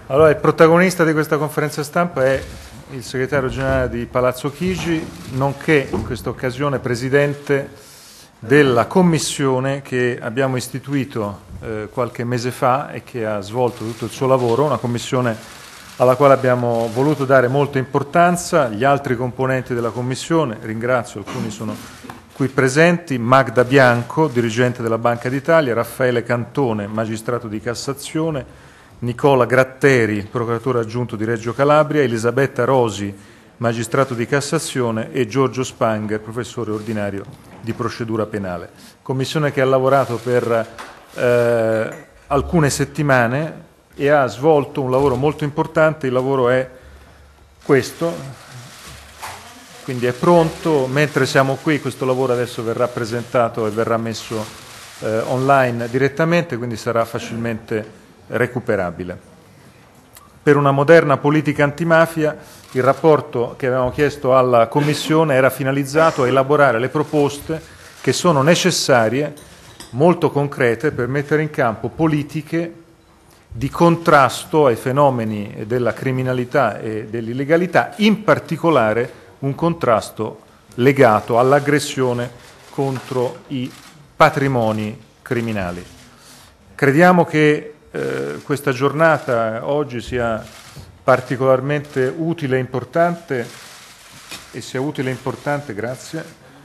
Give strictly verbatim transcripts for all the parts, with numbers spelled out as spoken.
Allora, il protagonista di questa conferenza stampa è il segretario generale di Palazzo Chigi, nonché in questa occasione presidente della commissione che abbiamo istituito eh, qualche mese fa e che ha svolto tutto il suo lavoro, una commissione alla quale abbiamo voluto dare molta importanza. Gli altri componenti della commissione, ringrazio, alcuni sono qui presenti: Magda Bianco, dirigente della Banca d'Italia; Raffaele Cantone, magistrato di Cassazione; Nicola Gratteri, procuratore aggiunto di Reggio Calabria; Elisabetta Rosi, magistrato di Cassazione; e Giorgio Spanger, professore ordinario di procedura penale. Commissione che ha lavorato per eh, alcune settimane e ha svolto un lavoro molto importante. Il lavoro è questo, quindi è pronto. Mentre siamo qui, questo lavoro adesso verrà presentato e verrà messo eh, online direttamente, quindi sarà facilmente recuperabile. Per una moderna politica antimafia, il rapporto che avevamo chiesto alla Commissione era finalizzato a elaborare le proposte che sono necessarie, molto concrete, per mettere in campo politiche di contrasto ai fenomeni della criminalità e dell'illegalità, in particolare un contrasto legato all'aggressione contro i patrimoni criminali. Crediamo che eh, questa giornata oggi sia particolarmente utile e importante, e sia utile e importante, grazie,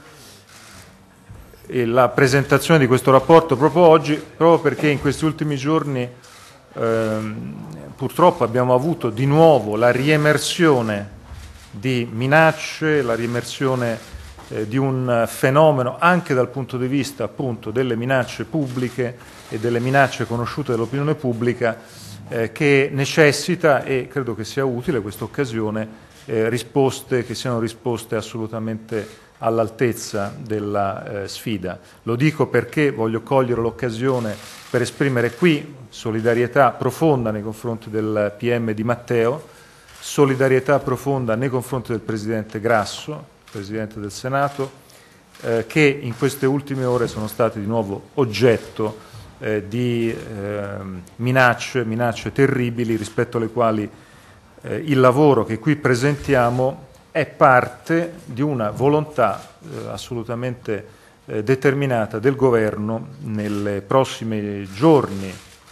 e la presentazione di questo rapporto proprio oggi, proprio perché in questi ultimi giorni ehm, purtroppo abbiamo avuto di nuovo la riemersione di minacce, la riemersione eh, di un fenomeno anche dal punto di vista appunto delle minacce pubbliche e delle minacce conosciute dall'opinione pubblica, eh, che necessita, e credo che sia utile questa occasione, eh, risposte che siano risposte assolutamente all'altezza della eh, sfida. Lo dico perché voglio cogliere l'occasione per esprimere qui solidarietà profonda nei confronti del P M Di Matteo, solidarietà profonda nei confronti del Presidente Grasso, Presidente del Senato, eh, che in queste ultime ore sono stati di nuovo oggetto eh, di eh, minacce, minacce terribili, rispetto alle quali eh, il lavoro che qui presentiamo è parte di una volontà eh, assolutamente eh, determinata del Governo nei prossimi giorni,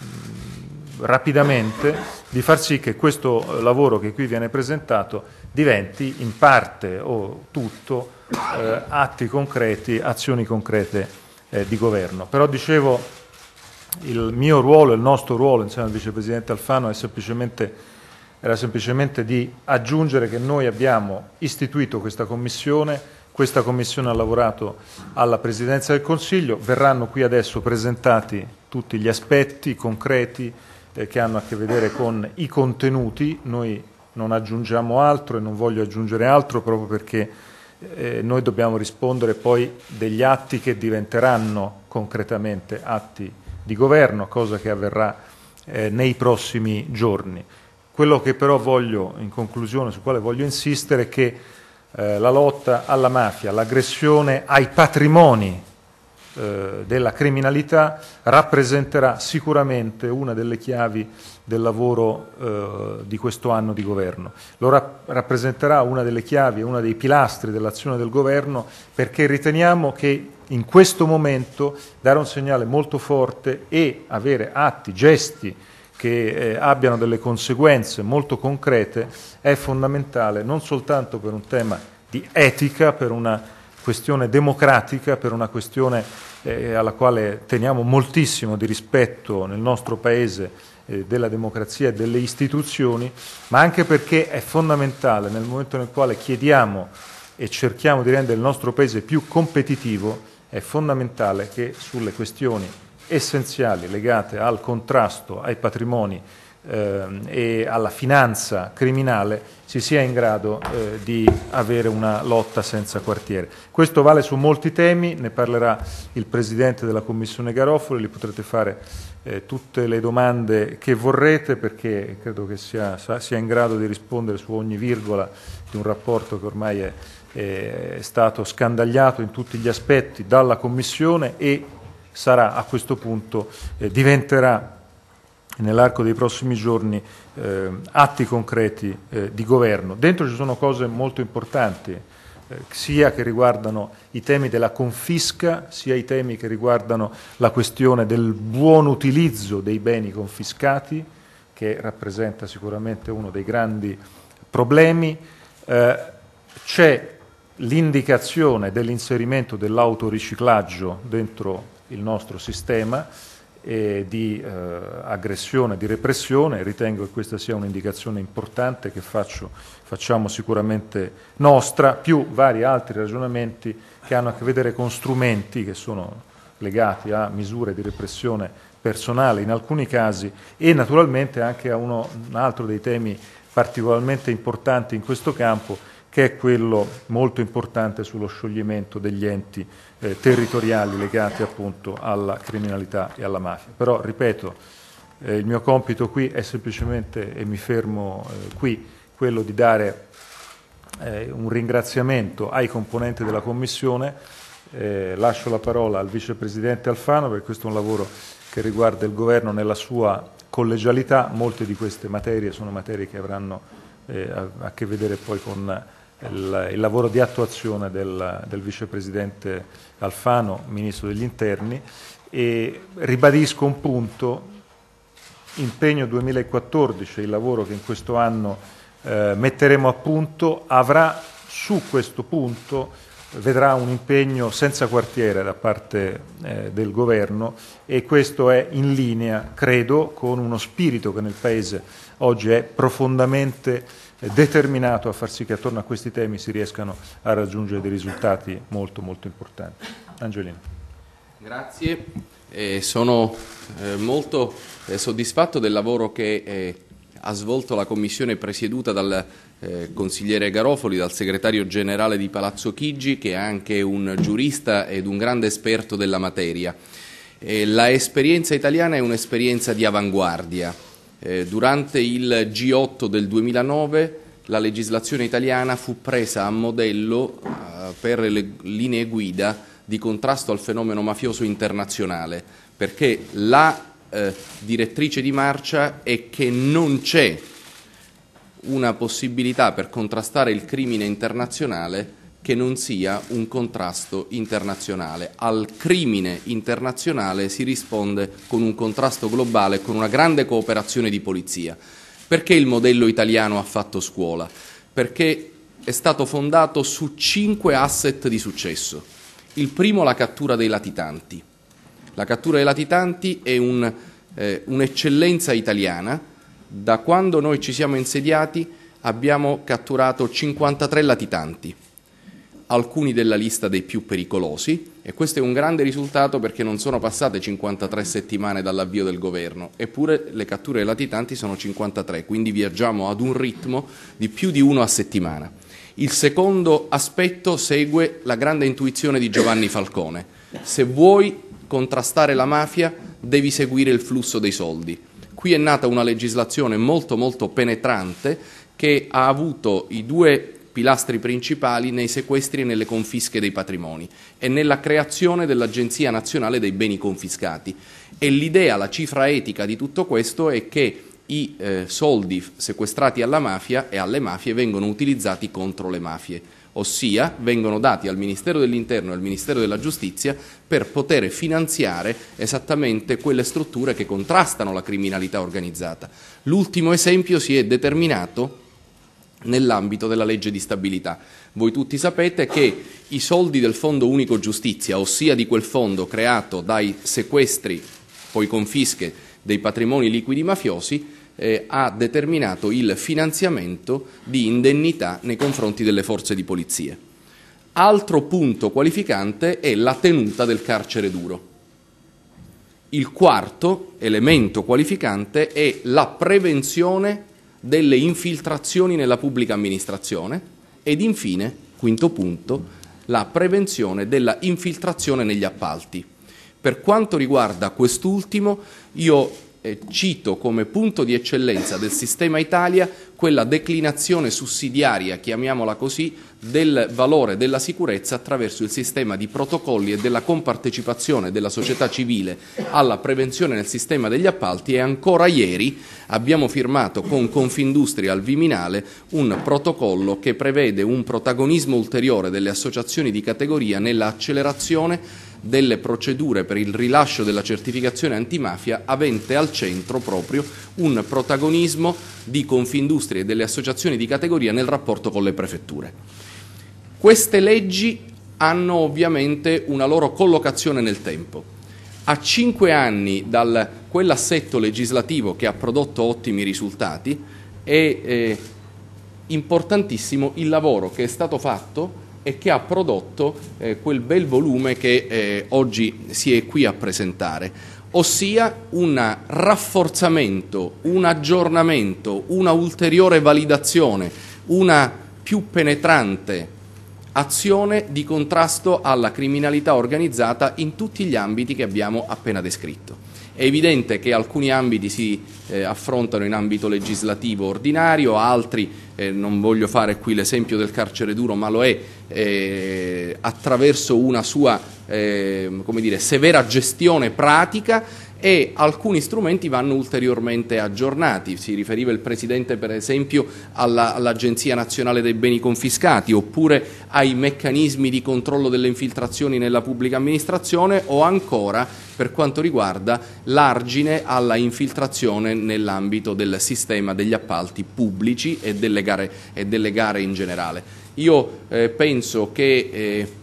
mh, rapidamente, di far sì che questo lavoro che qui viene presentato diventi in parte o tutto eh, atti concreti, azioni concrete eh, di Governo. Però dicevo, il mio ruolo, il nostro ruolo insieme al Vicepresidente Alfano è semplicemente era semplicemente di aggiungere che noi abbiamo istituito questa commissione, questa commissione ha lavorato alla Presidenza del Consiglio, verranno qui adesso presentati tutti gli aspetti concreti eh, che hanno a che vedere con i contenuti. Noi non aggiungiamo altro e non voglio aggiungere altro proprio perché eh, noi dobbiamo rispondere poi degli atti che diventeranno concretamente atti di governo, cosa che avverrà eh, nei prossimi giorni. Quello che però voglio, in conclusione, su quale voglio insistere, è che eh, la lotta alla mafia, l'aggressione ai patrimoni eh, della criminalità rappresenterà sicuramente una delle chiavi del lavoro eh, di questo anno di governo. Lo rap- rappresenterà una delle chiavi, una dei pilastri dell'azione del governo, perché riteniamo che in questo momento dare un segnale molto forte e avere atti, gesti che eh, abbiano delle conseguenze molto concrete è fondamentale, non soltanto per un tema di etica, per una questione democratica, per una questione eh, alla quale teniamo moltissimo di rispetto nel nostro Paese eh, della democrazia e delle istituzioni, ma anche perché è fondamentale nel momento nel quale chiediamo e cerchiamo di rendere il nostro Paese più competitivo, è fondamentale che sulle questioni essenziali legate al contrasto ai patrimoni eh, e alla finanza criminale si sia in grado eh, di avere una lotta senza quartiere. Questo vale su molti temi, ne parlerà il Presidente della Commissione Garofoli, li potrete fare eh, tutte le domande che vorrete, perché credo che sia, sia in grado di rispondere su ogni virgola di un rapporto che ormai è, è stato scandagliato in tutti gli aspetti dalla Commissione e sarà a questo punto, eh, diventerà nell'arco dei prossimi giorni eh, atti concreti eh, di governo. Dentro ci sono cose molto importanti, eh, sia che riguardano i temi della confisca, sia i temi che riguardano la questione del buon utilizzo dei beni confiscati, che rappresenta sicuramente uno dei grandi problemi. Eh, c'è l'indicazione dell'inserimento dell'autoriciclaggio dentro il nostro sistema eh, di eh, aggressione, di repressione. Ritengo che questa sia un'indicazione importante che faccio, facciamo sicuramente nostra, più vari altri ragionamenti che hanno a che vedere con strumenti che sono legati a misure di repressione personale in alcuni casi e naturalmente anche a uno, un altro dei temi particolarmente importanti in questo campo, che è quello molto importante sullo scioglimento degli enti eh, territoriali legati appunto alla criminalità e alla mafia. Però, ripeto, eh, il mio compito qui è semplicemente, e mi fermo eh, qui, quello di dare eh, un ringraziamento ai componenti della Commissione. Eh, lascio la parola al Vicepresidente Alfano, perché questo è un lavoro che riguarda il Governo nella sua collegialità. Molte di queste materie sono materie che avranno eh, a, a che vedere poi con il, il lavoro di attuazione del, del Vicepresidente Alfano, Ministro degli Interni, e ribadisco un punto: impegno duemilaquattordici, il lavoro che in questo anno eh, metteremo a punto, avrà su questo punto vedrà un impegno senza quartiere da parte eh, del Governo, e questo è in linea, credo, con uno spirito che nel Paese oggi è profondamente eh, determinato a far sì che attorno a questi temi si riescano a raggiungere dei risultati molto molto importanti. Angelino. Grazie, eh, sono eh, molto eh, soddisfatto del lavoro che eh, ha svolto la Commissione presieduta dal eh, consigliere Garofoli, dal segretario generale di Palazzo Chigi, che è anche un giurista ed un grande esperto della materia. Eh, la esperienza italiana è un'esperienza di avanguardia. Eh, durante il G otto del duemilanove la legislazione italiana fu presa a modello eh, per le linee guida di contrasto al fenomeno mafioso internazionale, perché la Eh, direttrice di marcia è che non c'è una possibilità per contrastare il crimine internazionale che non sia un contrasto internazionale. Al crimine internazionale si risponde con un contrasto globale, con una grande cooperazione di polizia. Perché il modello italiano ha fatto scuola? Perché è stato fondato su cinque asset di successo. Il primo, la cattura dei latitanti. La cattura dei latitanti è un, eh, un'eccellenza italiana. Da quando noi ci siamo insediati abbiamo catturato cinquantatré latitanti, alcuni della lista dei più pericolosi, e questo è un grande risultato perché non sono passate cinquantatré settimane dall'avvio del governo, eppure le catture dei latitanti sono cinquantatré, quindi viaggiamo ad un ritmo di più di uno a settimana. Il secondo aspetto segue la grande intuizione di Giovanni Falcone: se vuoi contrastare la mafia devi seguire il flusso dei soldi. Qui è nata una legislazione molto molto penetrante che ha avuto i due pilastri principali nei sequestri e nelle confische dei patrimoni e nella creazione dell'Agenzia Nazionale dei Beni Confiscati. E l'idea, la cifra etica di tutto questo è che i eh, soldi sequestrati alla mafia e alle mafie vengono utilizzati contro le mafie, ossia vengono dati al Ministero dell'Interno e al Ministero della Giustizia per poter finanziare esattamente quelle strutture che contrastano la criminalità organizzata. L'ultimo esempio si è determinato nell'ambito della legge di stabilità. Voi tutti sapete che i soldi del Fondo Unico Giustizia, ossia di quel fondo creato dai sequestri, poi confische dei patrimoni liquidi mafiosi, Eh, ha determinato il finanziamento di indennità nei confronti delle forze di polizia. Altro punto qualificante è la tenuta del carcere duro. Il quarto elemento qualificante è la prevenzione delle infiltrazioni nella pubblica amministrazione ed infine, quinto punto, la prevenzione della infiltrazione negli appalti. Per quanto riguarda quest'ultimo, io eh, cito come punto di eccellenza del sistema Italia quella declinazione sussidiaria, chiamiamola così, del valore della sicurezza attraverso il sistema di protocolli e della compartecipazione della società civile alla prevenzione nel sistema degli appalti, e ancora ieri abbiamo firmato con Confindustria al Viminale un protocollo che prevede un protagonismo ulteriore delle associazioni di categoria nella accelerazione delle procedure per il rilascio della certificazione antimafia, avente al centro proprio un protagonismo di Confindustria e delle associazioni di categoria nel rapporto con le prefetture. Queste leggi hanno ovviamente una loro collocazione nel tempo. A cinque anni da quell'assetto legislativo che ha prodotto ottimi risultati è eh, importantissimo il lavoro che è stato fatto e che ha prodotto eh, quel bel volume che eh, oggi si è qui a presentare, ossia un rafforzamento, un aggiornamento, una ulteriore validazione, una più penetrante azione di contrasto alla criminalità organizzata in tutti gli ambiti che abbiamo appena descritto. È evidente che alcuni ambiti si eh, affrontano in ambito legislativo ordinario, altri, eh, non voglio fare qui l'esempio del carcere duro, ma lo è eh, attraverso una sua eh, come dire, severa gestione pratica, e alcuni strumenti vanno ulteriormente aggiornati. Si riferiva il Presidente per esempio alla, all'Agenzia Nazionale dei Beni Confiscati, oppure ai meccanismi di controllo delle infiltrazioni nella pubblica amministrazione, o ancora per quanto riguarda l'argine alla infiltrazione nell'ambito del sistema degli appalti pubblici e delle gare, e delle gare in generale. Io eh, penso che eh,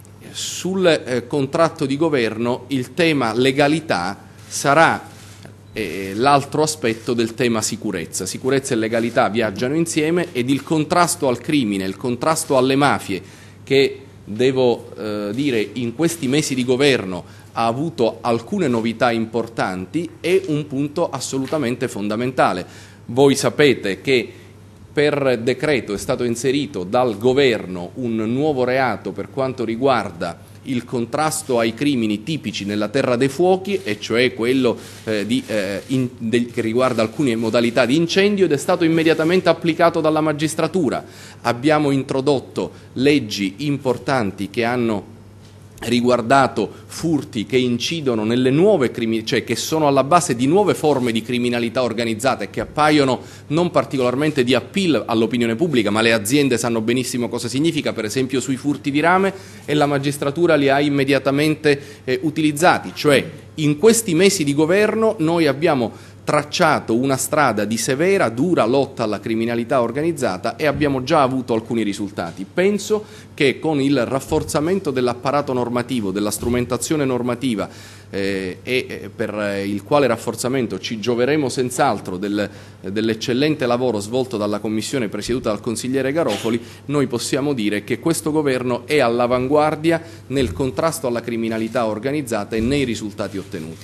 sul eh, contratto di governo il tema legalità sarà eh, l'altro aspetto del tema sicurezza. Sicurezza e legalità viaggiano insieme, ed il contrasto al crimine, il contrasto alle mafie, che devo eh, dire in questi mesi di governo ha avuto alcune novità importanti, è un punto assolutamente fondamentale. Voi sapete che per decreto è stato inserito dal governo un nuovo reato per quanto riguarda il contrasto ai crimini tipici nella terra dei fuochi, e cioè quello eh, di, eh, in, del, che riguarda alcune modalità di incendio, ed è stato immediatamente applicato dalla magistratura. Abbiamo introdotto leggi importanti che hanno riguardato furti che incidono nelle nuove crimi- cioè che sono alla base di nuove forme di criminalità organizzata, e che appaiono non particolarmente di appeal all'opinione pubblica, ma le aziende sanno benissimo cosa significa, per esempio sui furti di rame, e la magistratura li ha immediatamente eh, utilizzati. Cioè, in questi mesi di governo noi abbiamo tracciato una strada di severa, dura lotta alla criminalità organizzata, e abbiamo già avuto alcuni risultati. Penso che con il rafforzamento dell'apparato normativo, della strumentazione normativa, eh, e per il quale rafforzamento ci gioveremo senz'altro del, dell'eccellente lavoro svolto dalla Commissione presieduta dal consigliere Garofoli, noi possiamo dire che questo governo è all'avanguardia nel contrasto alla criminalità organizzata e nei risultati ottenuti.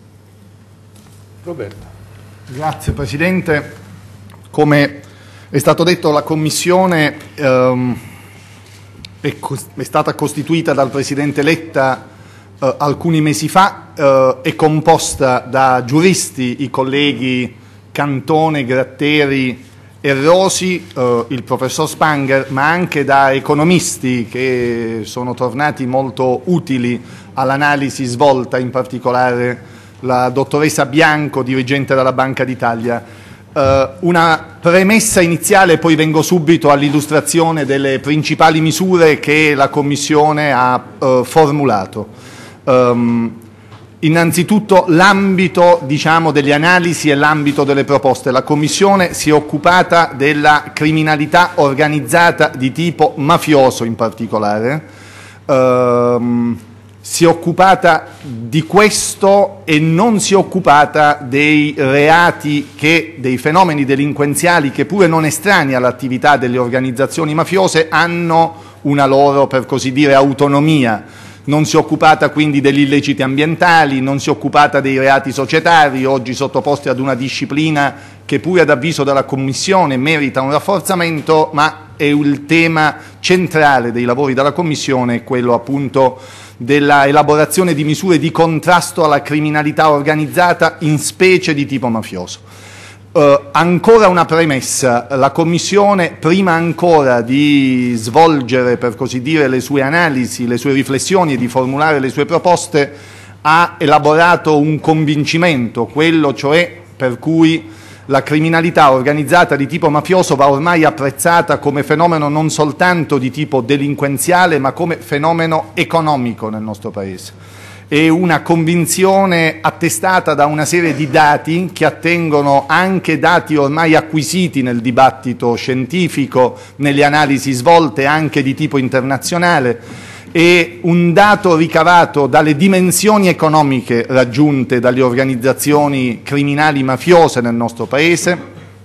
Roberto. Grazie Presidente. Come è stato detto, la Commissione ehm, è, è stata costituita dal Presidente Letta eh, alcuni mesi fa, eh, è composta da giuristi, i colleghi Cantone, Gratteri e Rosi, eh, il professor Spanger, ma anche da economisti che sono tornati molto utili all'analisi svolta, in particolare la dottoressa Bianco, dirigente della Banca d'Italia. Uh, una premessa iniziale, poi vengo subito all'illustrazione delle principali misure che la Commissione ha uh, formulato. Um, innanzitutto l'ambito, diciamo, delle analisi e l'ambito delle proposte. La Commissione si è occupata della criminalità organizzata di tipo mafioso in particolare. Um, si è occupata di questo e non si è occupata dei reati, che, dei fenomeni delinquenziali che, pure non estranei all'attività delle organizzazioni mafiose, hanno una loro, per così dire, autonomia. Non si è occupata quindi degli illeciti ambientali, non si è occupata dei reati societari, oggi sottoposti ad una disciplina che pure ad avviso della Commissione merita un rafforzamento, ma è il tema centrale dei lavori della Commissione, quello appunto della elaborazione di misure di contrasto alla criminalità organizzata, in specie di tipo mafioso. Uh, ancora una premessa: la Commissione, prima ancora di svolgere, per così dire, le sue analisi, le sue riflessioni e di formulare le sue proposte, ha elaborato un convincimento, quello cioè per cui la criminalità organizzata di tipo mafioso va ormai apprezzata come fenomeno non soltanto di tipo delinquenziale, ma come fenomeno economico nel nostro Paese. È una convinzione attestata da una serie di dati che attengono anche dati ormai acquisiti nel dibattito scientifico, nelle analisi svolte anche di tipo internazionale, e un dato ricavato dalle dimensioni economiche raggiunte dalle organizzazioni criminali mafiose nel nostro Paese,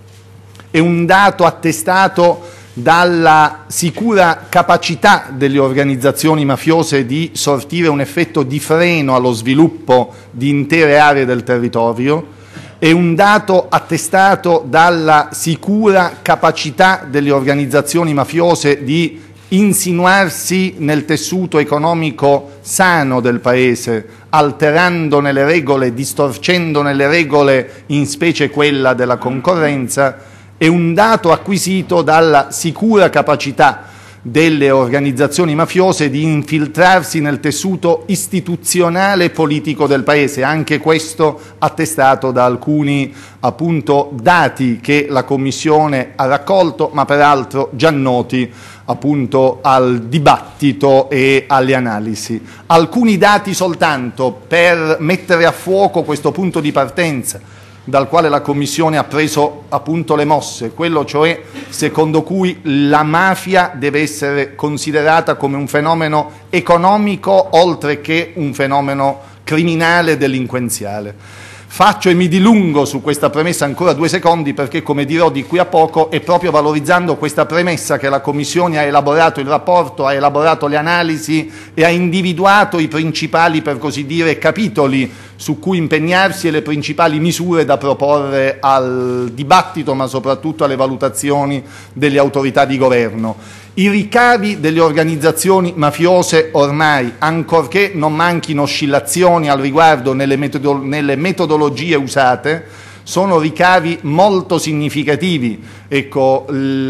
è un dato attestato dalla sicura capacità delle organizzazioni mafiose di sortire un effetto di freno allo sviluppo di intere aree del territorio, è un dato attestato dalla sicura capacità delle organizzazioni mafiose di insinuarsi nel tessuto economico sano del Paese, alterandone le regole, distorcendone le regole, in specie quella della concorrenza. È un dato acquisito dalla sicura capacità delle organizzazioni mafiose di infiltrarsi nel tessuto istituzionale e politico del Paese, anche questo attestato da alcuni appunto dati che la Commissione ha raccolto, ma peraltro già noti appunto al dibattito e alle analisi. Alcuni dati soltanto per mettere a fuoco questo punto di partenza dal quale la Commissione ha preso appunto le mosse, quello cioè secondo cui la mafia deve essere considerata come un fenomeno economico oltre che un fenomeno criminale delinquenziale. Faccio e mi dilungo su questa premessa ancora due secondi perché, come dirò di qui a poco, è proprio valorizzando questa premessa che la Commissione ha elaborato il rapporto, ha elaborato le analisi e ha individuato i principali, per così dire, capitoli su cui impegnarsi e le principali misure da proporre al dibattito, ma soprattutto alle valutazioni delle autorità di governo. I ricavi delle organizzazioni mafiose ormai, ancorché non manchino oscillazioni al riguardo nelle, metodo nelle metodologie usate, sono ricavi molto significativi. Ecco,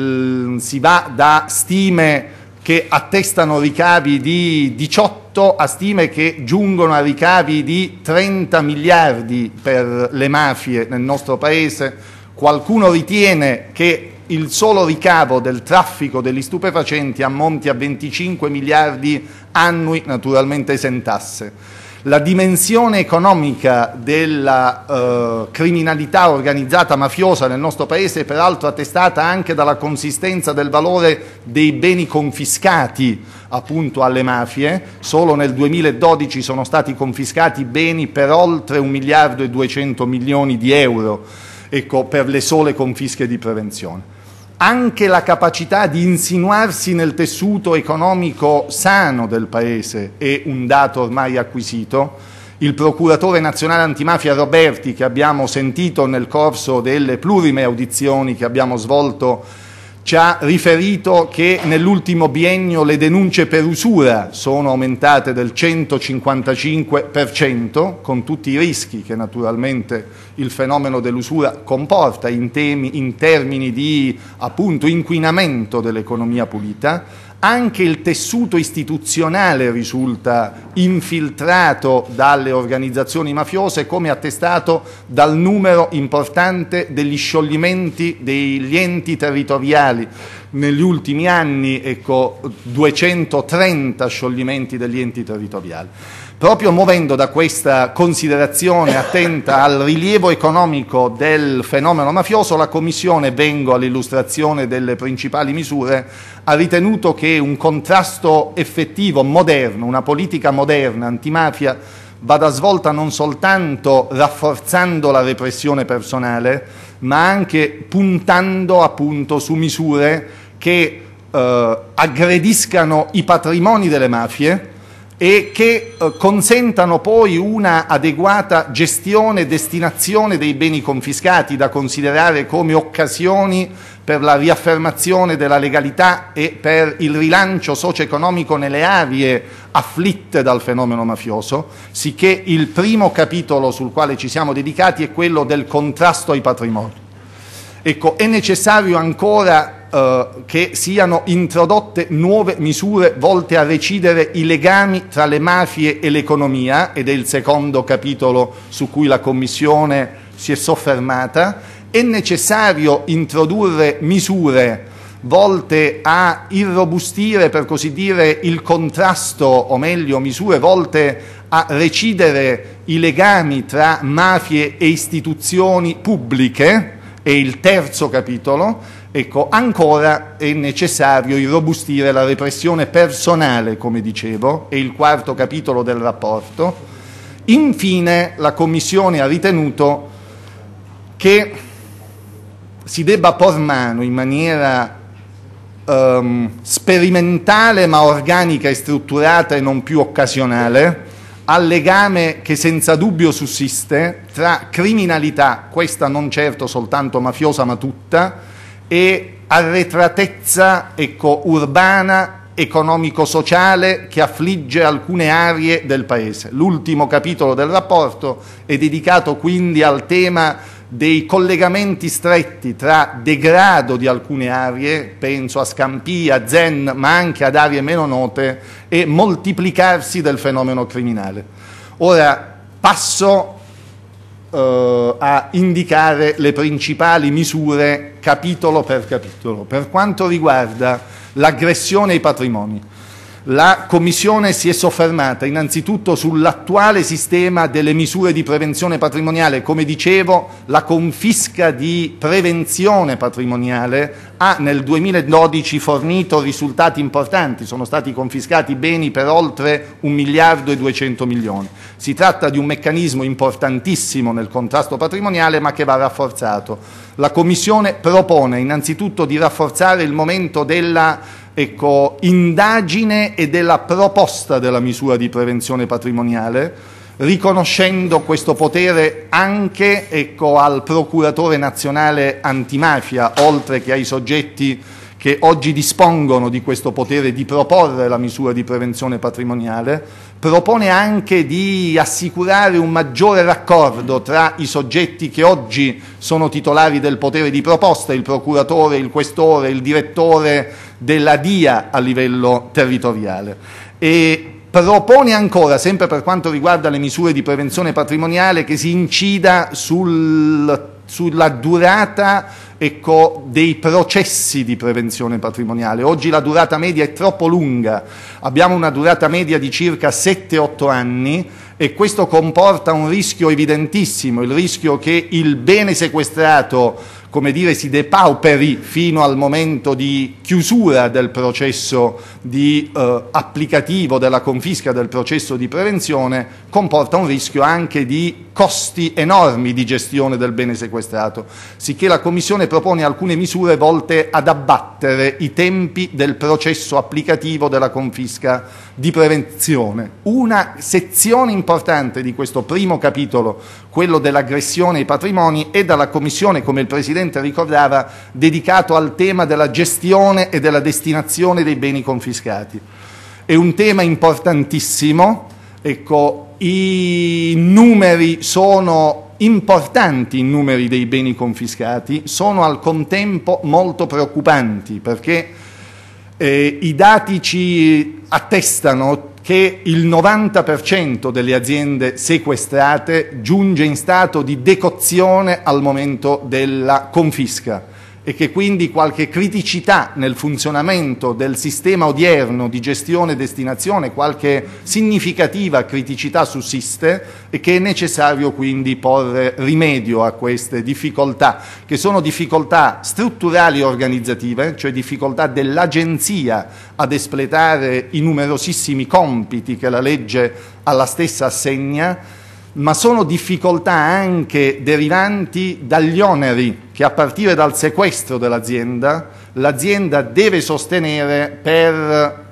si va da stime che attestano ricavi di diciotto a stime che giungono a ricavi di trenta miliardi per le mafie nel nostro Paese. Qualcuno ritiene che il solo ricavo del traffico degli stupefacenti ammonti a venticinque miliardi annui, naturalmente esentasse. La dimensione economica della eh, criminalità organizzata mafiosa nel nostro Paese è peraltro attestata anche dalla consistenza del valore dei beni confiscati appunto alle mafie. Solo nel duemiladodici sono stati confiscati beni per oltre un miliardo e duecento milioni di euro, ecco, per le sole confische di prevenzione. Anche la capacità di insinuarsi nel tessuto economico sano del Paese è un dato ormai acquisito. Il procuratore nazionale antimafia Roberti, che abbiamo sentito nel corso delle plurime audizioni che abbiamo svolto, ci ha riferito che nell'ultimo biennio le denunce per usura sono aumentate del centocinquantacinque per cento, con tutti i rischi che naturalmente il fenomeno dell'usura comporta in, temi, in termini di appunto inquinamento dell'economia pulita. Anche il tessuto istituzionale risulta infiltrato dalle organizzazioni mafiose, come attestato dal numero importante degli scioglimenti degli enti territoriali. Negli ultimi anni, ecco, duecentotrenta scioglimenti degli enti territoriali. Proprio muovendo da questa considerazione attenta al rilievo economico del fenomeno mafioso, la Commissione, vengo all'illustrazione delle principali misure, ha ritenuto che un contrasto effettivo, moderno, una politica moderna antimafia vada svolta non soltanto rafforzando la repressione personale, ma anche puntando appunto su misure che eh, aggrediscano i patrimoni delle mafie, e che eh, consentano poi una adeguata gestione e destinazione dei beni confiscati, da considerare come occasioni per la riaffermazione della legalità e per il rilancio socio-economico nelle aree afflitte dal fenomeno mafioso, sicché il primo capitolo sul quale ci siamo dedicati è quello del contrasto ai patrimoni. Ecco, è necessario ancora eh, che siano introdotte nuove misure volte a recidere i legami tra le mafie e l'economia, ed è il secondo capitolo su cui la Commissione si è soffermata. È necessario introdurre misure volte a irrobustire, per così dire, il contrasto, o meglio misure volte a recidere i legami tra mafie e istituzioni pubbliche, è il terzo capitolo. Ecco, ancora è necessario irrobustire la repressione personale, come dicevo, è il quarto capitolo del rapporto. Infine, la Commissione ha ritenuto che si debba por mano in maniera um, sperimentale ma organica e strutturata e non più occasionale al legame che senza dubbio sussiste tra criminalità, questa non certo soltanto mafiosa ma tutta, e arretratezza, ecco, urbana, economico-sociale che affligge alcune aree del Paese. L'ultimo capitolo del rapporto è dedicato quindi al tema dei collegamenti stretti tra degrado di alcune aree, penso a Scampia, Zen, ma anche ad aree meno note, e moltiplicarsi del fenomeno criminale. Ora passo eh, a indicare le principali misure capitolo per capitolo. Per quanto riguarda l'aggressione ai patrimoni, la Commissione si è soffermata innanzitutto sull'attuale sistema delle misure di prevenzione patrimoniale. Come dicevo, la confisca di prevenzione patrimoniale ha nel duemiladodici fornito risultati importanti, sono stati confiscati beni per oltre un miliardo e duecento milioni. Si tratta di un meccanismo importantissimo nel contrasto patrimoniale, ma che va rafforzato. La Commissione propone innanzitutto di rafforzare il momento della Ecco, indagine e della proposta della misura di prevenzione patrimoniale, riconoscendo questo potere anche ecco, al procuratore nazionale antimafia, oltre che ai soggetti che oggi dispongono di questo potere di proporre la misura di prevenzione patrimoniale. Propone anche di assicurare un maggiore raccordo tra i soggetti che oggi sono titolari del potere di proposta, il procuratore, il questore, il direttore della D I A a livello territoriale. E propone ancora, sempre per quanto riguarda le misure di prevenzione patrimoniale, che si incida sul, sulla durata ecco, dei processi di prevenzione patrimoniale. Oggi la durata media è troppo lunga, abbiamo una durata media di circa sette otto anni, e questo comporta un rischio evidentissimo, il rischio che il bene sequestrato, come dire, si depauperi fino al momento di chiusura del processo di eh, applicativo della confisca del processo di prevenzione, comporta un rischio anche di costi enormi di gestione del bene sequestrato, sicché la Commissione propone alcune misure volte ad abbattere i tempi del processo applicativo della confisca di prevenzione. Una sezione importante di questo primo capitolo, quello dell'aggressione ai patrimoni, è dalla Commissione, come il Presidente ricordava, dedicato al tema della gestione e della destinazione dei beni confiscati. È un tema importantissimo, ecco, i numeri sono importanti, i numeri dei beni confiscati, sono al contempo molto preoccupanti, perché eh, i dati ci attestano che il novanta per cento delle aziende sequestrate giunge in stato di decozione al momento della confisca, e che quindi qualche criticità nel funzionamento del sistema odierno di gestione e destinazione, qualche significativa criticità sussiste, e che è necessario quindi porre rimedio a queste difficoltà, che sono difficoltà strutturali e organizzative, cioè difficoltà dell'Agenzia ad espletare i numerosissimi compiti che la legge alla stessa assegna, ma sono difficoltà anche derivanti dagli oneri che, a partire dal sequestro dell'azienda, l'azienda deve sostenere per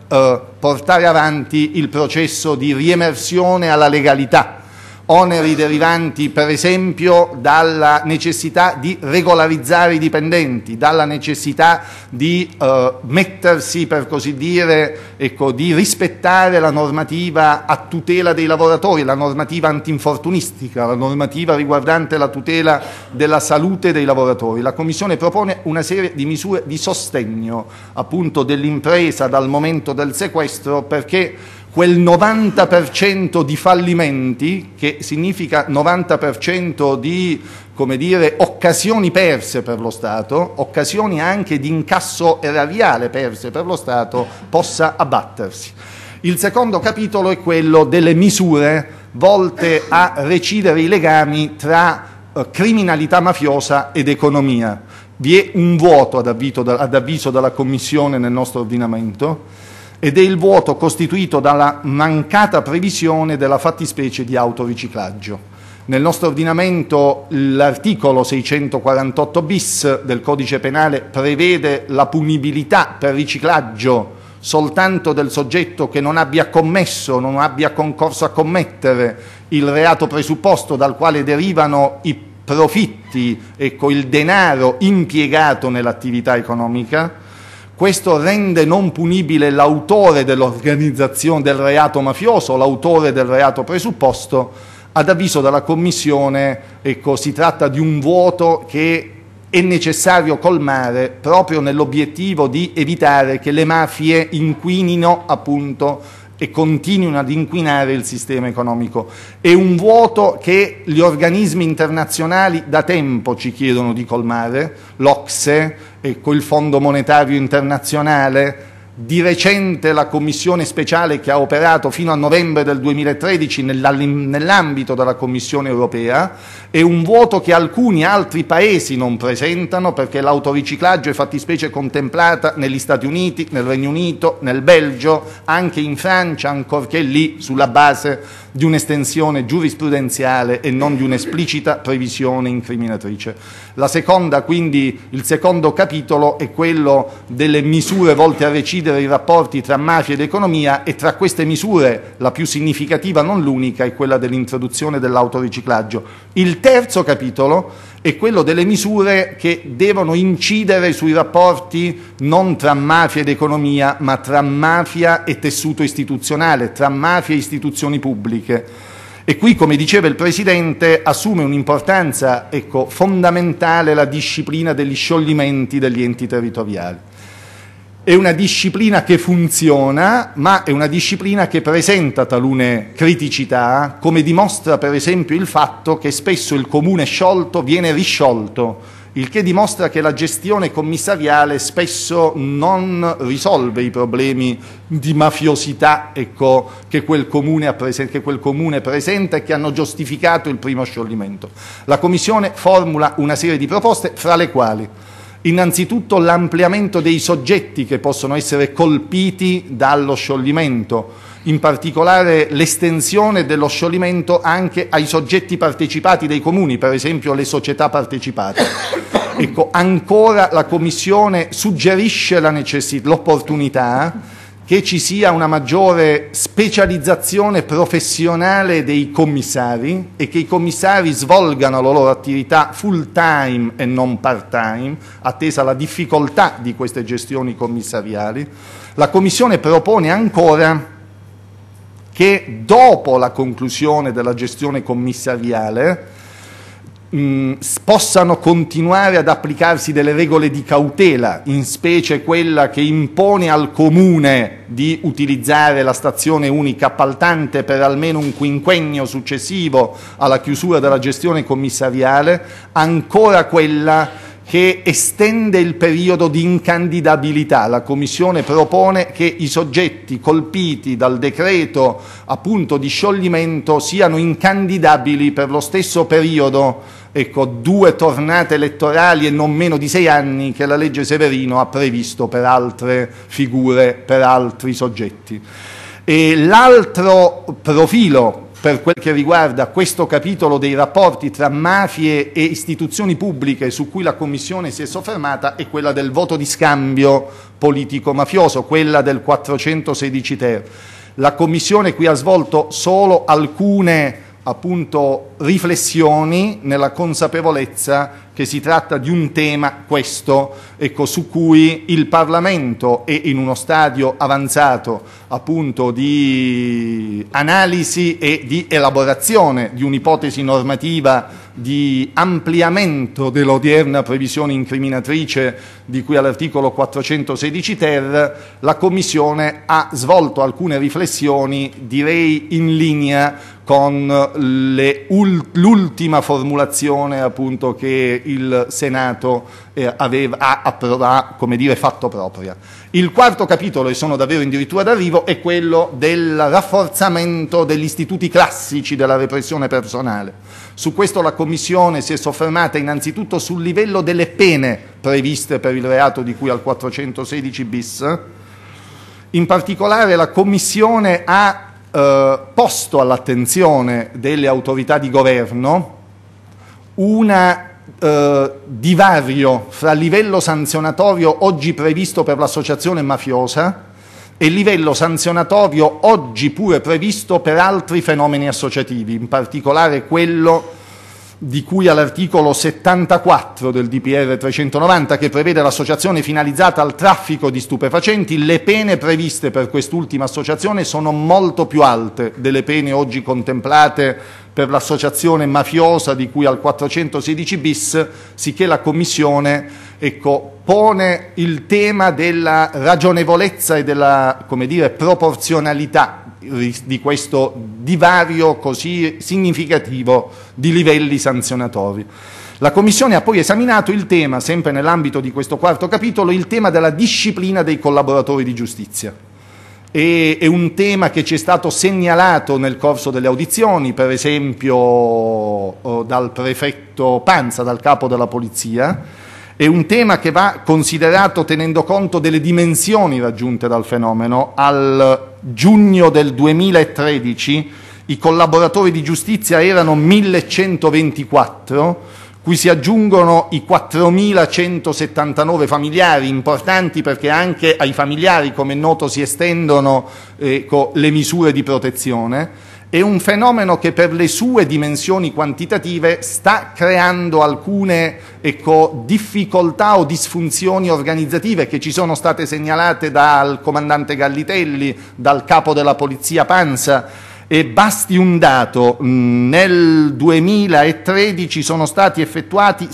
eh, portare avanti il processo di riemersione alla legalità. Oneri derivanti per esempio dalla necessità di regolarizzare i dipendenti, dalla necessità di eh, mettersi, per così dire, ecco, di rispettare la normativa a tutela dei lavoratori, la normativa antinfortunistica, la normativa riguardante la tutela della salute dei lavoratori. La Commissione propone una serie di misure di sostegno appunto dell'impresa dal momento del sequestro, perché quel novanta per cento di fallimenti, che significa novanta per cento di, come dire, occasioni perse per lo Stato, occasioni anche di incasso erariale perse per lo Stato, possa abbattersi. Il secondo capitolo è quello delle misure volte a recidere i legami tra eh, criminalità mafiosa ed economia. Vi è un vuoto ad avviso, ad avviso della Commissione nel nostro ordinamento, ed è il vuoto costituito dalla mancata previsione della fattispecie di autoriciclaggio. Nel nostro ordinamento l'articolo seicentoquarantotto bis del Codice Penale prevede la punibilità per riciclaggio soltanto del soggetto che non abbia commesso, non abbia concorso a commettere il reato presupposto dal quale derivano i profitti, ecco, il denaro impiegato nell'attività economica. Questo rende non punibile l'autore dell'organizzazione del reato mafioso, l'autore del reato presupposto. Ad avviso della Commissione, ecco, si tratta di un vuoto che è necessario colmare proprio nell'obiettivo di evitare che le mafie inquinino appunto e continuino ad inquinare il sistema economico. È un vuoto che gli organismi internazionali da tempo ci chiedono di colmare, l'O C S E, ecco, il Fondo Monetario Internazionale, di recente la Commissione speciale che ha operato fino a novembre del duemilatredici nell'ambito della Commissione europea. È un vuoto che alcuni altri paesi non presentano, perché l'autoriciclaggio è fattispecie contemplata negli Stati Uniti, nel Regno Unito, nel Belgio, anche in Francia, ancorché lì sulla base di un'estensione giurisprudenziale e non di un'esplicita previsione incriminatrice. La seconda, quindi, il secondo capitolo è quello delle misure volte a recidere i rapporti tra mafia ed economia, e tra queste misure la più significativa, non l'unica, è quella dell'introduzione dell'autoriciclaggio. Il terzo capitolo è quello delle misure che devono incidere sui rapporti non tra mafia ed economia, ma tra mafia e tessuto istituzionale, tra mafia e istituzioni pubbliche. E qui, come diceva il Presidente, assume un'importanza, ecco, fondamentale la disciplina degli scioglimenti degli enti territoriali. È una disciplina che funziona, ma è una disciplina che presenta talune criticità, come dimostra per esempio il fatto che spesso il comune sciolto viene risciolto, il che dimostra che la gestione commissariale spesso non risolve i problemi di mafiosità, ecco, che, quel comune ha presen- che quel comune presenta e che hanno giustificato il primo scioglimento. La Commissione formula una serie di proposte, fra le quali innanzitutto l'ampliamento dei soggetti che possono essere colpiti dallo scioglimento, in particolare l'estensione dello scioglimento anche ai soggetti partecipati dei comuni, per esempio le società partecipate. Ecco, ancora la Commissione suggerisce la necessità, l'opportunità che ci sia una maggiore specializzazione professionale dei commissari e che i commissari svolgano la loro attività full time e non part time, attesa la difficoltà di queste gestioni commissariali. La Commissione propone ancora che dopo la conclusione della gestione commissariale Mh, possano continuare ad applicarsi delle regole di cautela, in specie quella che impone al Comune di utilizzare la stazione unica appaltante per almeno un quinquennio successivo alla chiusura della gestione commissariale, ancora quella che estende il periodo di incandidabilità. La Commissione propone che i soggetti colpiti dal decreto appunto di scioglimento siano incandidabili per lo stesso periodo, ecco, due tornate elettorali e non meno di sei anni che la legge Severino ha previsto per altre figure, per altri soggetti. E l'altro profilo per quel che riguarda questo capitolo dei rapporti tra mafie e istituzioni pubbliche su cui la Commissione si è soffermata è quella del voto di scambio politico-mafioso, quella del quattrocentosedici ter. La Commissione qui ha svolto solo alcune appunto riflessioni nella consapevolezza che si tratta di un tema, questo, ecco, su cui il Parlamento è in uno stadio avanzato appunto di analisi e di elaborazione di un'ipotesi normativa di ampliamento dell'odierna previsione incriminatrice di cui all'articolo quattrocentosedici ter. La Commissione ha svolto alcune riflessioni, direi in linea con l'ultima formulazione appunto che il Senato eh, aveva, ha, ha come dire, fatto propria. Il quarto capitolo, e sono davvero addirittura d'arrivo, è quello del rafforzamento degli istituti classici della repressione personale. Su questo la Commissione si è soffermata innanzitutto sul livello delle pene previste per il reato di cui al quattrocentosedici bis. In particolare la Commissione ha eh, posto all'attenzione delle autorità di governo una eh, divario fra livello sanzionatorio oggi previsto per l'associazione mafiosa e livello sanzionatorio oggi pure previsto per altri fenomeni associativi, in particolare quello di cui all'articolo settantaquattro del D P R trecentonovanta, che prevede l'associazione finalizzata al traffico di stupefacenti. Le pene previste per quest'ultima associazione sono molto più alte delle pene oggi contemplate per l'associazione mafiosa di cui al quattrocentosedici bis, sicché la Commissione ecco, pone il tema della ragionevolezza e della, come dire, proporzionalità di questo divario così significativo di livelli sanzionatori. La Commissione ha poi esaminato il tema, sempre nell'ambito di questo quarto capitolo, il tema della disciplina dei collaboratori di giustizia. E, è un tema che ci è stato segnalato nel corso delle audizioni, per esempio dal prefetto Pansa, dal capo della Polizia. È un tema che va considerato tenendo conto delle dimensioni raggiunte dal fenomeno. Al giugno del duemilatredici i collaboratori di giustizia erano millecentoventiquattro, cui si aggiungono i quattromilacentosettantanove familiari, importanti perché anche ai familiari, come è noto, si estendono ecco, le misure di protezione. È un fenomeno che per le sue dimensioni quantitative sta creando alcune ecco, difficoltà o disfunzioni organizzative che ci sono state segnalate dal comandante Gallitelli, dal capo della Polizia Pansa. E basti un dato, nel duemilatredici sono stati effettuati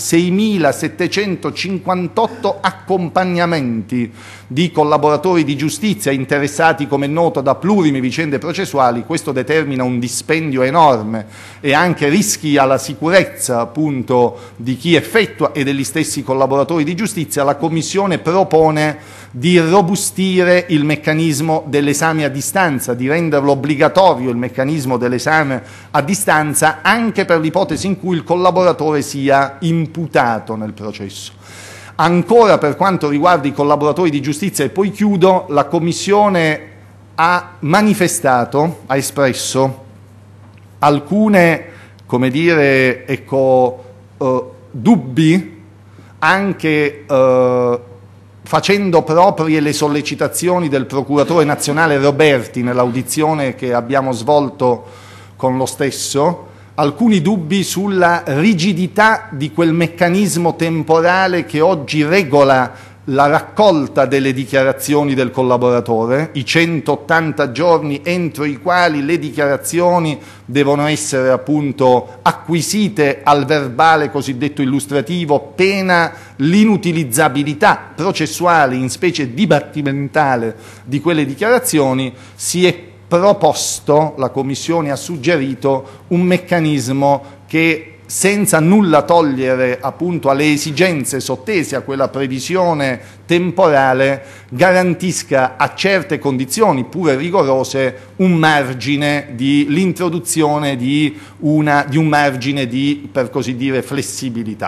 seimilasettecentocinquantotto accompagnamenti di collaboratori di giustizia interessati, come è noto, da plurime vicende processuali. Questo determina un dispendio enorme e anche rischi alla sicurezza appunto di chi effettua e degli stessi collaboratori di giustizia. La Commissione propone di robustire il meccanismo dell'esame a distanza, di renderlo obbligatorio il meccanismo dell'esame a distanza anche per l'ipotesi in cui il collaboratore sia imputato nel processo. Ancora per quanto riguarda i collaboratori di giustizia, e poi chiudo, la Commissione ha manifestato, ha espresso alcune, come dire, ecco, eh, dubbi, anche eh, facendo proprie le sollecitazioni del procuratore nazionale Roberti nell'audizione che abbiamo svolto con lo stesso, alcuni dubbi sulla rigidità di quel meccanismo temporale che oggi regola la raccolta delle dichiarazioni del collaboratore, i centottanta giorni entro i quali le dichiarazioni devono essere appunto acquisite al verbale cosiddetto illustrativo, pena l'inutilizzabilità processuale, in specie dibattimentale, di quelle dichiarazioni. Si è proposto, la Commissione ha suggerito un meccanismo che, senza nulla togliere appunto alle esigenze sottese a quella previsione temporale, garantisca a certe condizioni, pure rigorose, un margine di l'introduzione di, una, di un margine di, per così dire, flessibilità.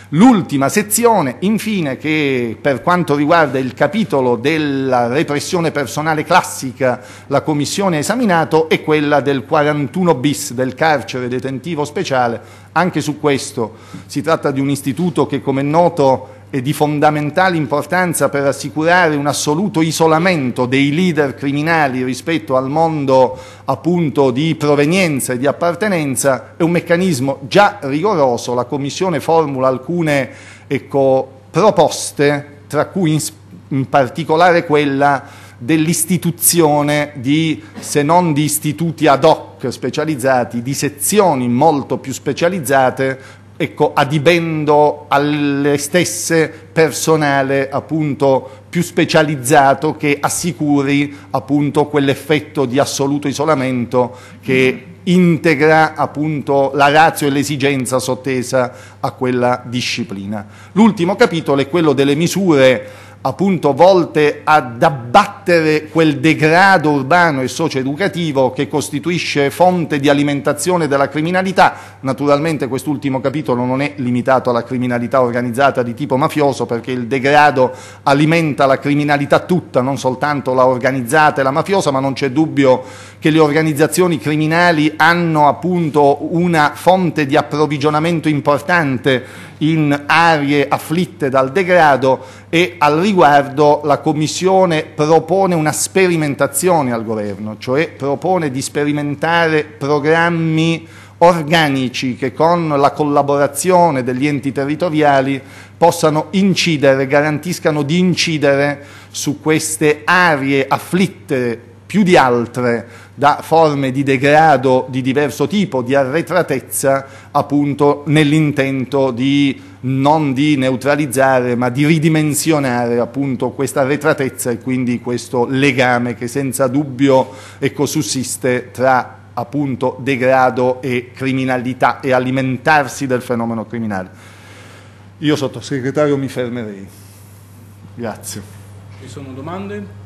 L'ultima sezione, infine, che per quanto riguarda il capitolo della repressione personale classica la Commissione ha esaminato, è quella del quarantuno bis, del carcere detentivo speciale. Anche su questo si tratta di un istituto che, come è noto, è di fondamentale importanza per assicurare un assoluto isolamento dei leader criminali rispetto al mondo appunto di provenienza e di appartenenza. È un meccanismo già rigoroso. La Commissione formula alcune ecco, proposte, tra cui in, in particolare quella dell'istituzione di, se non di istituti ad hoc specializzati, di sezioni molto più specializzate, ecco, adibendo alle stesse personale appunto più specializzato che assicuri appunto quell'effetto di assoluto isolamento che integra appunto la ratio e l'esigenza sottesa a quella disciplina. L'ultimo capitolo è quello delle misure appunto volte ad abbattere quel degrado urbano e socio-educativo che costituisce fonte di alimentazione della criminalità. Naturalmente quest'ultimo capitolo non è limitato alla criminalità organizzata di tipo mafioso, perché il degrado alimenta la criminalità tutta, non soltanto la organizzata e la mafiosa, ma non c'è dubbio che le organizzazioni criminali hanno appunto una fonte di approvvigionamento importante in aree afflitte dal degrado, e al riguardo la Commissione propone una sperimentazione al Governo, cioè propone di sperimentare programmi organici che con la collaborazione degli enti territoriali possano incidere, garantiscano di incidere su queste aree afflitte più di altre da forme di degrado di diverso tipo, di arretratezza, appunto nell'intento di non di neutralizzare ma di ridimensionare appunto questa arretratezza e quindi questo legame che senza dubbio ecco, sussiste tra appunto degrado e criminalità e alimentarsi del fenomeno criminale. Io, sottosegretario, mi fermerei. Grazie. Ci sono domande?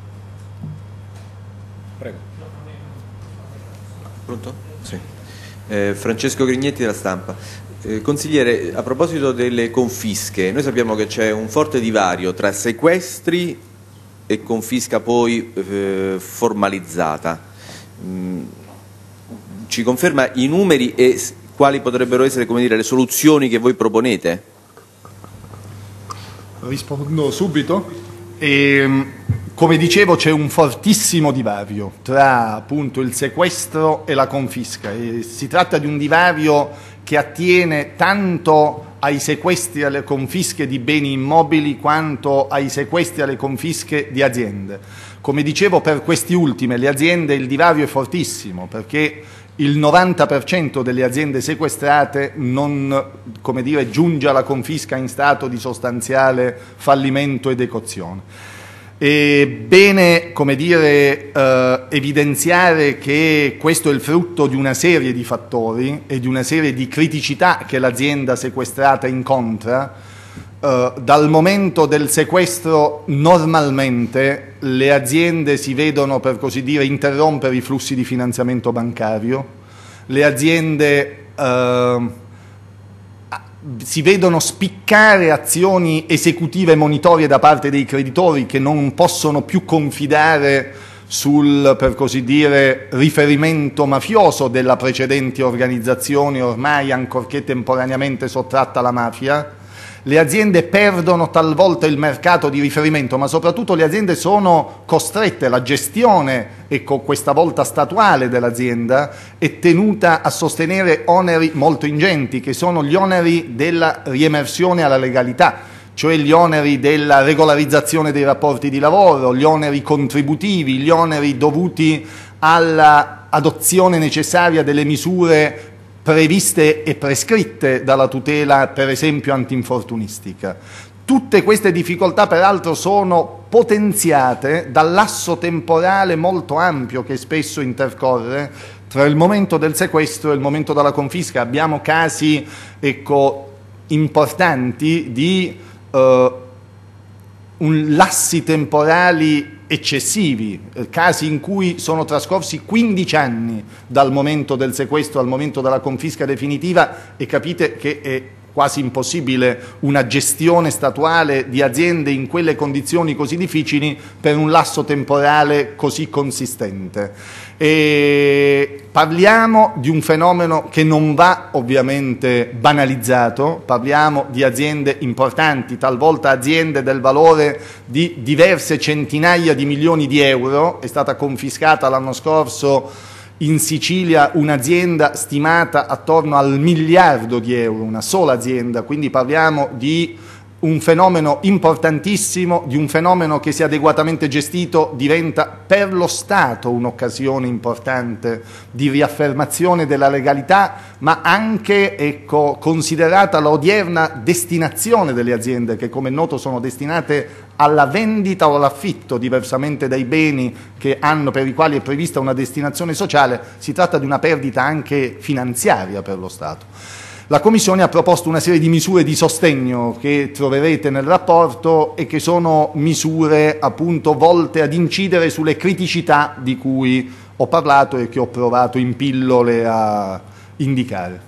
Prego. Pronto? Sì. Eh, Francesco Grignetti della Stampa. Eh, consigliere, a proposito delle confische, noi sappiamo che c'è un forte divario tra sequestri e confisca poi eh, formalizzata. Mm, ci conferma i numeri e quali potrebbero essere, come dire, le soluzioni che voi proponete? Rispondo subito. E, come dicevo, c'è un fortissimo divario tra appunto il sequestro e la confisca. E si tratta di un divario che attiene tanto ai sequestri e alle confische di beni immobili quanto ai sequestri e alle confische di aziende. Come dicevo, per questi ultime, le aziende, il divario è fortissimo, perché il novanta per cento delle aziende sequestrate non, come dire, giunge alla confisca in stato di sostanziale fallimento ed ecozione. È bene, come dire, eh, evidenziare che questo è il frutto di una serie di fattori e di una serie di criticità che l'azienda sequestrata incontra. Eh, dal momento del sequestro normalmente le aziende si vedono, per così dire, interrompere i flussi di finanziamento bancario, le aziende eh, si vedono spiccare azioni esecutive monitorie da parte dei creditori che non possono più confidare sul, per così dire, riferimento mafioso della precedente organizzazione ormai ancorché temporaneamente sottratta alla mafia. Le aziende perdono talvolta il mercato di riferimento, ma soprattutto le aziende sono costrette, la gestione, ecco, questa volta statuale dell'azienda, è tenuta a sostenere oneri molto ingenti, che sono gli oneri della riemersione alla legalità, cioè gli oneri della regolarizzazione dei rapporti di lavoro, gli oneri contributivi, gli oneri dovuti all'adozione necessaria delle misure previste e prescritte dalla tutela, per esempio, antinfortunistica. Tutte queste difficoltà, peraltro, sono potenziate dall'asso temporale molto ampio che spesso intercorre tra il momento del sequestro e il momento della confisca. Abbiamo casi, ecco, importanti di eh, un lassi temporali eccessivi, casi in cui sono trascorsi quindici anni dal momento del sequestro al momento della confisca definitiva, e capite che è quasi impossibile una gestione statuale di aziende in quelle condizioni così difficili per un lasso temporale così consistente. E parliamo di un fenomeno che non va ovviamente banalizzato, parliamo di aziende importanti, talvolta aziende del valore di diverse centinaia di milioni di euro. È stata confiscata l'anno scorso in Sicilia un'azienda stimata attorno al miliardo di euro, una sola azienda, quindi parliamo di un fenomeno importantissimo, di un fenomeno che, se adeguatamente gestito, diventa per lo Stato un'occasione importante di riaffermazione della legalità, ma anche, ecco, considerata l'odierna destinazione delle aziende, che come è noto sono destinate alla vendita o all'affitto, diversamente dai beni che hanno, per i quali è prevista una destinazione sociale. Si tratta di una perdita anche finanziaria per lo Stato. La Commissione ha proposto una serie di misure di sostegno che troverete nel rapporto e che sono misure appunto volte ad incidere sulle criticità di cui ho parlato e che ho provato in pillole a indicare.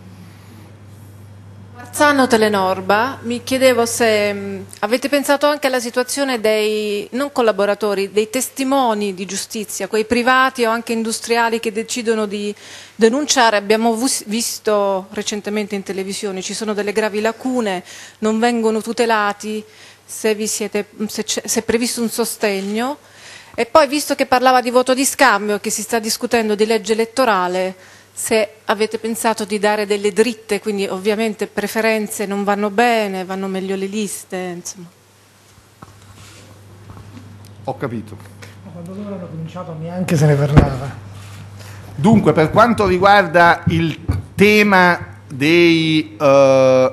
Marzano, Telenorba, mi chiedevo se mh, avete pensato anche alla situazione dei non collaboratori, dei testimoni di giustizia, quei privati o anche industriali che decidono di denunciare. Abbiamo visto recentemente in televisione, ci sono delle gravi lacune, non vengono tutelati, se, vi siete, se, se è previsto un sostegno. E poi, visto che parlava di voto di scambio, che si sta discutendo di legge elettorale, se avete pensato di dare delle dritte, quindi ovviamente preferenze non vanno bene, vanno meglio le liste, insomma. Ho capito. Quando loro hanno cominciato neanche se ne parlava. Dunque, per quanto riguarda il tema dei, uh,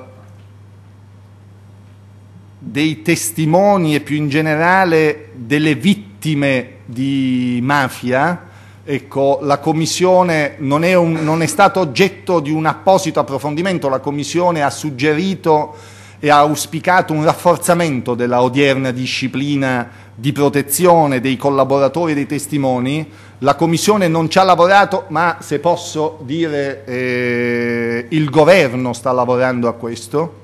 dei testimoni e più in generale delle vittime di mafia, ecco, la Commissione non è, un, non è stato oggetto di un apposito approfondimento. La Commissione ha suggerito e ha auspicato un rafforzamento della odierna disciplina di protezione dei collaboratori e dei testimoni. La Commissione non ci ha lavorato, ma, se posso dire, eh, il Governo sta lavorando a questo.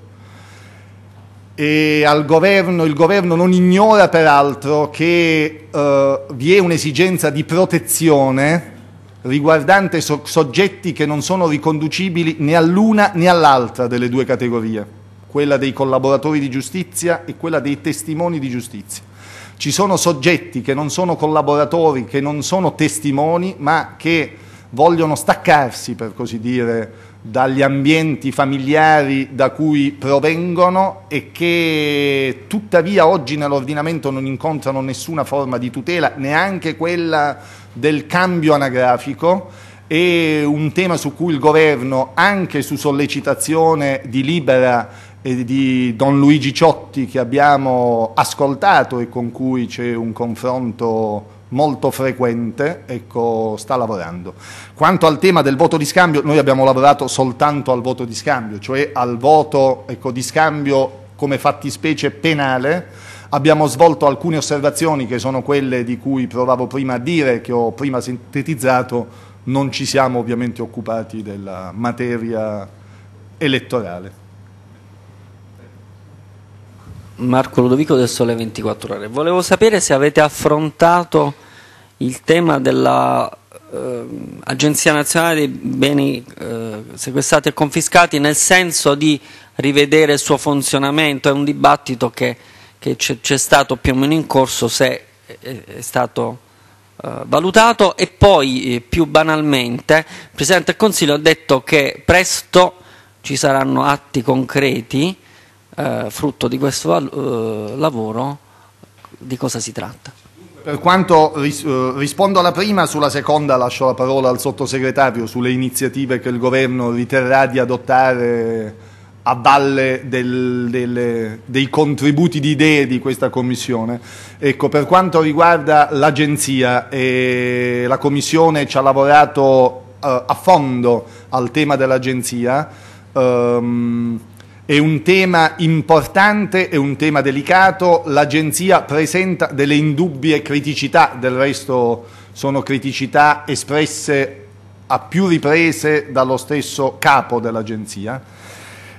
E al governo, il governo non ignora peraltro che eh, vi è un'esigenza di protezione riguardante so- soggetti che non sono riconducibili né all'una né all'altra delle due categorie, quella dei collaboratori di giustizia e quella dei testimoni di giustizia. Ci sono soggetti che non sono collaboratori, che non sono testimoni, ma che vogliono staccarsi, per così dire, dagli ambienti familiari da cui provengono e che tuttavia oggi nell'ordinamento non incontrano nessuna forma di tutela, neanche quella del cambio anagrafico. È un tema su cui il Governo, anche su sollecitazione di Libera e di Don Luigi Ciotti, che abbiamo ascoltato e con cui c'è un confronto molto frequente, ecco, sta lavorando. Quanto al tema del voto di scambio, noi abbiamo lavorato soltanto al voto di scambio, cioè al voto, ecco, di scambio come fattispecie penale. Abbiamo svolto alcune osservazioni che sono quelle di cui provavo prima a dire, che ho prima sintetizzato. Non ci siamo ovviamente occupati della materia elettorale. Marco Ludovico del Sole ventiquattro Ore. Volevo sapere se avete affrontato il tema della eh, Agenzia Nazionale dei Beni eh, Sequestrati e Confiscati, nel senso di rivedere il suo funzionamento. È un dibattito che, che c'è stato più o meno in corso, se è, è stato eh, valutato. E poi, eh, più banalmente, il Presidente del Consiglio ha detto che presto ci saranno atti concreti Eh, frutto di questo eh, lavoro. Di cosa si tratta? Per quanto ris- rispondo alla prima, sulla seconda lascio la parola al sottosegretario sulle iniziative che il Governo riterrà di adottare a valle del, delle, dei contributi di idee di questa Commissione. Ecco, per quanto riguarda l'Agenzia, eh, la Commissione ci ha lavorato eh, a fondo al tema dell'Agenzia. ehm, È un tema importante, è un tema delicato. L'Agenzia presenta delle indubbie criticità, del resto sono criticità espresse a più riprese dallo stesso capo dell'Agenzia.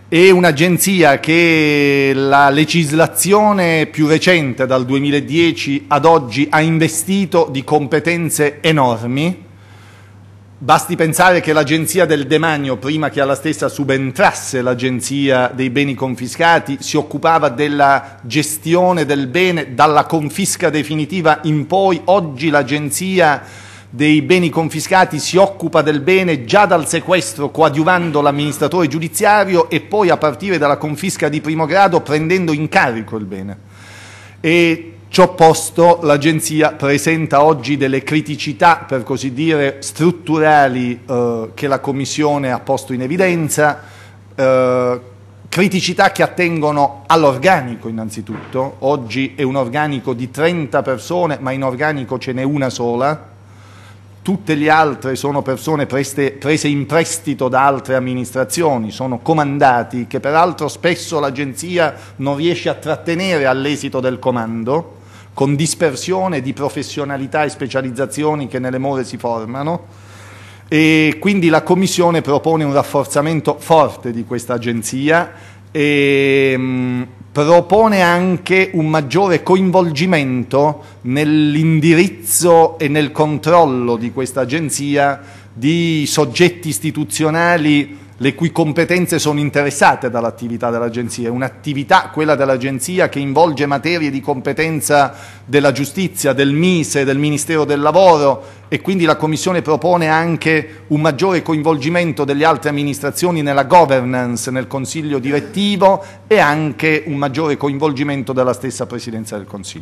È un'agenzia che la legislazione più recente, dal duemiladieci ad oggi, ha investito di competenze enormi. Basti pensare che l'Agenzia del Demanio, prima che alla stessa subentrasse l'Agenzia dei beni confiscati, si occupava della gestione del bene dalla confisca definitiva in poi. Oggi l'Agenzia dei beni confiscati si occupa del bene già dal sequestro, coadiuvando l'amministratore giudiziario, e poi a partire dalla confisca di primo grado prendendo in carico il bene. E ciò posto, l'Agenzia presenta oggi delle criticità, per così dire, strutturali eh, che la Commissione ha posto in evidenza, eh, criticità che attengono all'organico innanzitutto. Oggi è un organico di trenta persone, ma in organico ce n'è una sola. Tutte le altre sono persone preste, prese in prestito da altre amministrazioni, sono comandati che peraltro spesso l'Agenzia non riesce a trattenere all'esito del comando, con dispersione di professionalità e specializzazioni che nelle more si formano, e quindi la Commissione propone un rafforzamento forte di questa Agenzia e mh, propone anche un maggiore coinvolgimento nell'indirizzo e nel controllo di questa Agenzia di soggetti istituzionali le cui competenze sono interessate dall'attività dell'Agenzia. È un'attività, quella dell'Agenzia, che involge materie di competenza della giustizia, del Mise, del Ministero del Lavoro, e quindi la Commissione propone anche un maggiore coinvolgimento delle altre amministrazioni nella governance, nel Consiglio direttivo, e anche un maggiore coinvolgimento della stessa Presidenza del Consiglio.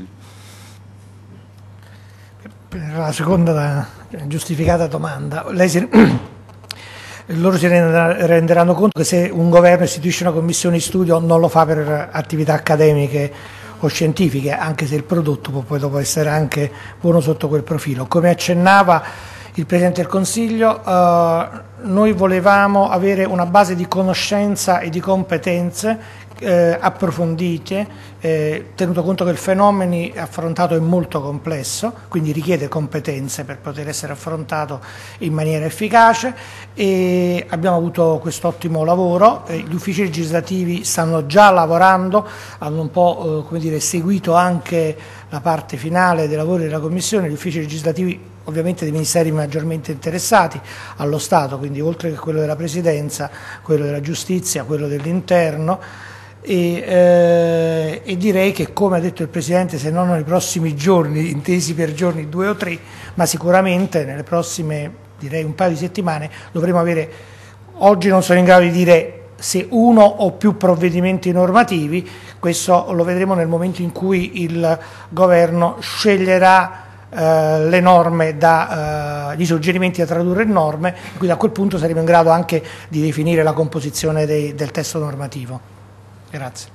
Per la seconda giustificata domanda, lei si... loro si renderanno conto che se un governo istituisce una commissione di studio non lo fa per attività accademiche o scientifiche, anche se il prodotto può poi dopo essere anche buono sotto quel profilo. Come accennava il Presidente del Consiglio, eh, noi volevamo avere una base di conoscenza e di competenze eh, approfondite, eh, tenuto conto che il fenomeno affrontato è molto complesso, quindi richiede competenze per poter essere affrontato in maniera efficace, e abbiamo avuto quest'ottimo lavoro. Eh, gli uffici legislativi stanno già lavorando, hanno un po' eh, come dire, seguito anche la parte finale dei lavori della Commissione. Gli uffici legislativi ovviamente dei ministeri maggiormente interessati allo Stato, quindi oltre che quello della Presidenza, quello della Giustizia, quello dell'Interno, e, eh, e direi che, come ha detto il Presidente, se non nei prossimi giorni, intesi per giorni due o tre, ma sicuramente nelle prossime, direi un paio di settimane, dovremo avere, oggi non sono in grado di dire se uno o più provvedimenti normativi, questo lo vedremo nel momento in cui il Governo sceglierà Uh, le norme, da, uh, gli suggerimenti da tradurre in norme, quindi a quel punto saremo in grado anche di definire la composizione dei, del testo normativo. Grazie.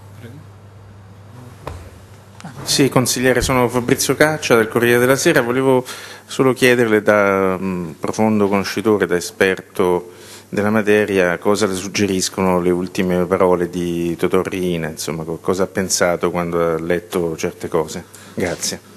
Sì, consigliere, sono Fabrizio Caccia del Corriere della Sera. Volevo solo chiederle, da mh, profondo conoscitore, da esperto della materia, cosa le suggeriscono le ultime parole di Totò Riina, insomma, cosa ha pensato quando ha letto certe cose. Grazie.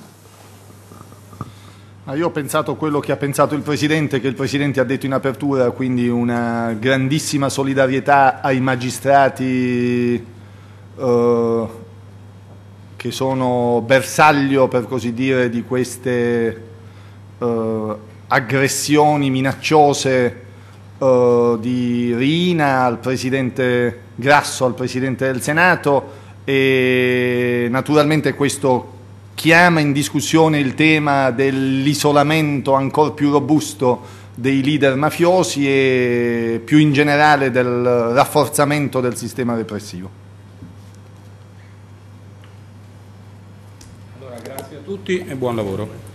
Io ho pensato quello che ha pensato il Presidente, che il Presidente ha detto in apertura, quindi una grandissima solidarietà ai magistrati eh, che sono bersaglio, per così dire, di queste eh, aggressioni minacciose eh, di Riina al Presidente Grasso, al Presidente del Senato, e naturalmente questo chiama in discussione il tema dell'isolamento ancora più robusto dei leader mafiosi e più in generale del rafforzamento del sistema repressivo. Allora, grazie a tutti e buon lavoro.